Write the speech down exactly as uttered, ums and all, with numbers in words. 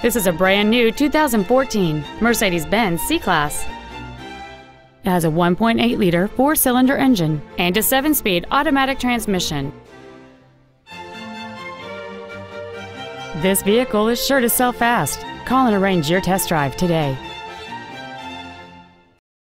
This is a brand new two thousand fourteen Mercedes-Benz C-Class. It has a one point eight liter four-cylinder engine and a seven-speed automatic transmission. This vehicle is sure to sell fast. Call and arrange your test drive today.